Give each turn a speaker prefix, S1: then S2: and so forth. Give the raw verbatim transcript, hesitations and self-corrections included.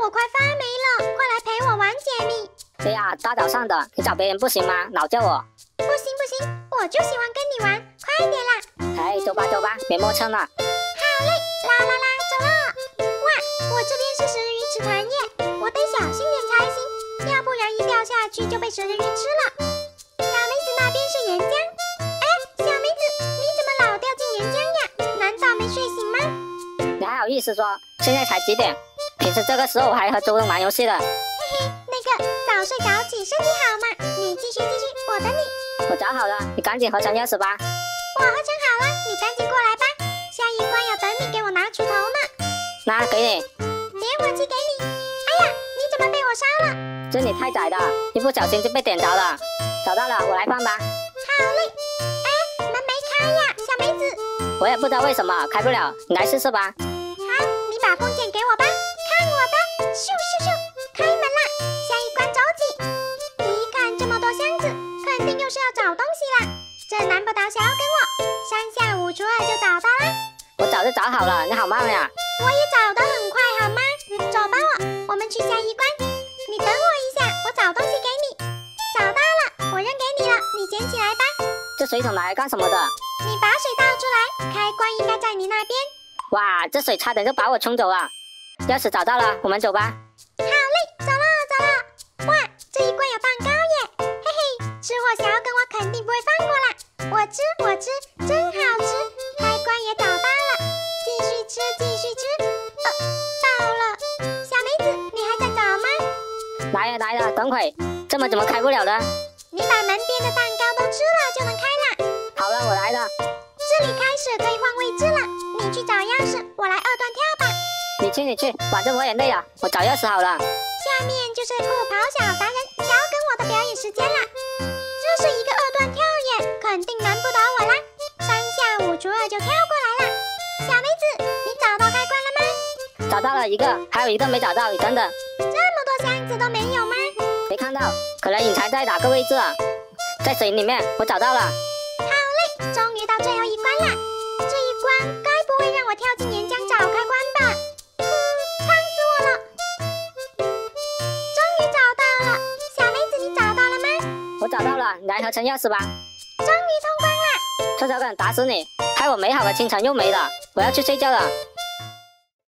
S1: 我快发霉了，快来陪我玩解密。
S2: 哎呀，大早上的，你找别人不行吗？老叫我。
S1: 不行不行，我就喜欢跟你玩，快点啦！
S2: 哎，走吧走吧，别磨蹭了。
S1: 好嘞，啦啦啦，走了。哇，我这边是食鱼池潭耶，我得小心点才行，要不然一掉下去就被蛇鱼吃了。小梅子那边是岩浆。哎，小梅子，你怎么老掉进岩浆呀？难道没睡醒吗？
S2: 你还好意思说？现在才几点？平时这个时候我还和周文玩游戏的。
S1: 嘿嘿，那个早睡早起身体好嘛，你继续继续，我等你。
S2: 我找好了，你赶紧合成钥匙吧。
S1: 我合成好了，你赶紧过来吧，下一关要等你给我拿锄头呢。
S2: 那给你。
S1: 点火机给你。哎呀，你怎么被火烧了？
S2: 这里太窄了，一不小心就被点着了。找到了，我来放吧。
S1: 好嘞。哎，门没开呀，小梅子。
S2: 我也不知道为什么开不了，你来试试吧。
S1: 好，你把弓箭给我吧，看我的，咻咻咻，开门啦！下一关走起。一看这么多箱子，肯定又是要找东西啦。这难不倒小跟我，三下五除二就找到啦。
S2: 我早就找好了，你好慢呀。
S1: 我也找得很快，好吗？走吧我，我们去下一关。你等我一下，我找东西给你。找到了，我扔给你了，你捡起来吧。
S2: 这水桶拿来干什么的？
S1: 你把水倒出来，开关应该在你那边。
S2: 哇，这水差点就把我冲走了。钥匙找到了，我们走吧。
S1: 好嘞，走了走了。哇，这一关有蛋糕耶，嘿嘿，吃货小跟我肯定不会放过啦。我吃我吃，真好吃。开关也找到了，继续吃继续吃。呃，到了。小梅子，你还在找吗？
S2: 来了来了，等会，这门怎么开不了呢？
S1: 你把门边的蛋糕都吃了就能开啦。
S2: 好了，我来了。
S1: 这里开始可以换位置了，你去找钥匙，我来二段跳吧。
S2: 你去你去，反正我也累了，我找钥匙好了。
S1: 下面就是酷跑小达人小跟我的表演时间啦。这是一个二段跳耶，肯定难不倒我啦。三下五除二就跳过来啦。小梅子，你找到开关了吗？
S2: 找到了一个，还有一个没找到，你等等。
S1: 这么多箱子都没有吗？
S2: 没看到，可能隐藏在哪个位置啊？在水里面，我找到了。
S1: 好嘞，终于到最后一关啦。这一关该不会让我跳进岩浆找开关吧？嗯，烫死我了。终于找到了，小梅子你找到了吗？
S2: 我找到了，你来合成钥匙吧。
S1: 终于通关啦！
S2: 臭小梗，打死你！害我美好的清晨又没了，我要去睡觉了。